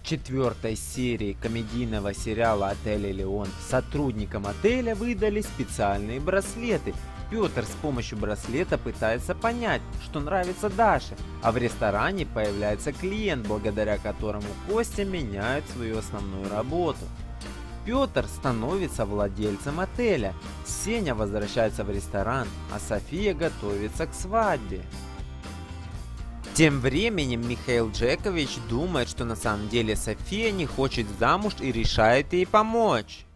четвертой серии комедийного сериала «Отель Элеон» сотрудникам отеля выдали специальные браслеты. Петр с помощью браслета пытается понять, что нравится Даше, а в ресторане появляется клиент, благодаря которому Костя меняет свою основную работу. Петр становится владельцем отеля, Сеня возвращается в ресторан, а София готовится к свадьбе. Тем временем Михаил Джекович думает, что на самом деле София не хочет замуж и решает ей помочь.